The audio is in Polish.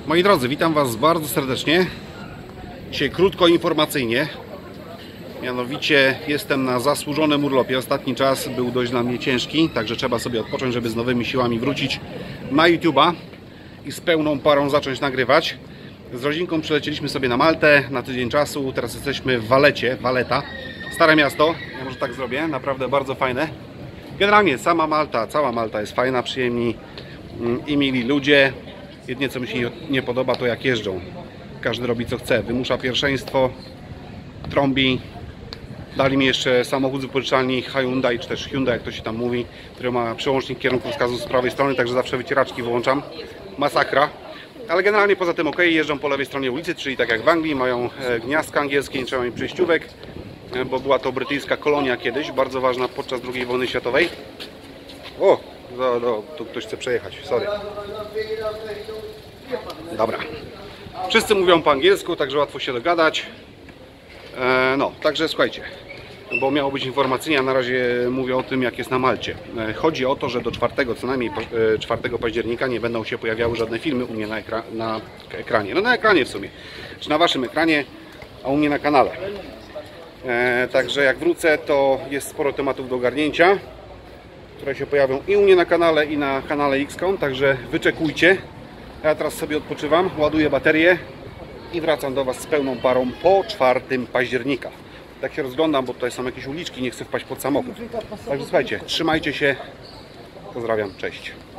Moi drodzy, witam Was bardzo serdecznie. Dzisiaj krótko informacyjnie. Mianowicie jestem na zasłużonym urlopie. Ostatni czas był dość dla mnie ciężki, także trzeba sobie odpocząć, żeby z nowymi siłami wrócić na YouTube'a i z pełną parą zacząć nagrywać. Z rodzinką przylecieliśmy sobie na Maltę na tydzień czasu. Teraz jesteśmy w Valecie, Valletta. Stare miasto, ja może tak zrobię, naprawdę bardzo fajne. Generalnie cała Malta jest fajna, przyjemni i mili ludzie. Jedynie co mi się nie podoba, to jak jeżdżą. Każdy robi co chce, wymusza pierwszeństwo, trąbi. Dali mi jeszcze samochód z wypożyczalni Hyundai, czy też Hyundai, jak to się tam mówi, który ma przełącznik kierunkowskazu z prawej strony, także zawsze wycieraczki wyłączam. Masakra. Ale generalnie poza tym ok, jeżdżą po lewej stronie ulicy, czyli tak jak w Anglii, mają gniazdka angielskie, nie trzeba mieć przejściówek, bo była to brytyjska kolonia kiedyś, bardzo ważna podczas II wojny światowej. O, tu ktoś chce przejechać, sorry. Dobra. Wszyscy mówią po angielsku, także łatwo się dogadać. No, także słuchajcie, bo miało być informacyjnie, a na razie mówię o tym, jak jest na Malcie. Chodzi o to, że do 4, co najmniej 4 października nie będą się pojawiały żadne filmy u mnie na ekranie. No na ekranie w sumie, czy na Waszym ekranie, a u mnie na kanale. Także jak wrócę, to jest sporo tematów do ogarnięcia, które się pojawią i u mnie na kanale, i na kanale XCOM, także wyczekujcie. Ja teraz sobie odpoczywam, ładuję baterię i wracam do Was z pełną parą po 4 października. Tak się rozglądam, bo tutaj są jakieś uliczki, nie chcę wpaść pod samochód. Także słuchajcie, trzymajcie się, pozdrawiam, cześć.